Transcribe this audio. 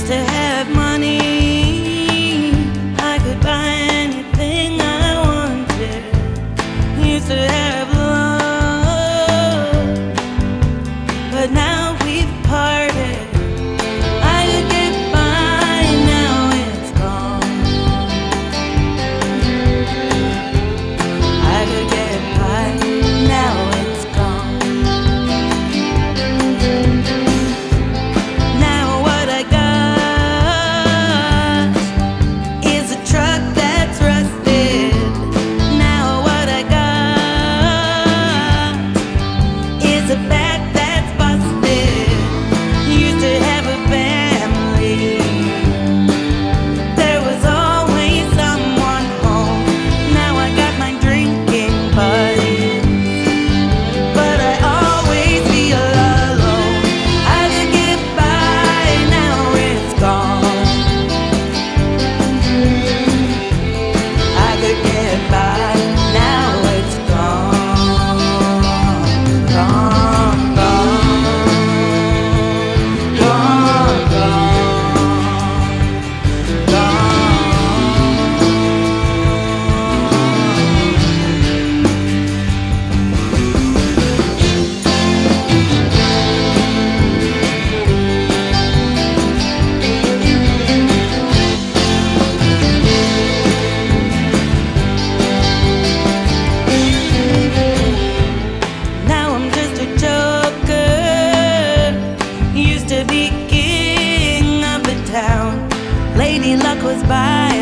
Used to have money, I could buy anything I wanted. Used to have love, but now we've parted. I could get by, now it's gone. I could get by, now it's gone. Now what I got is a truck that's rusted. Now what I got is a back that's busted. Used to have a family, there was always someone home. Now I got my drinking buddies, but I always feel alone. I could get by, now it's gone. I could get by, now it's gone. Gone, gone, gone, gone, Now I'm just a joker. Used to be king of the town. Lady Luck was by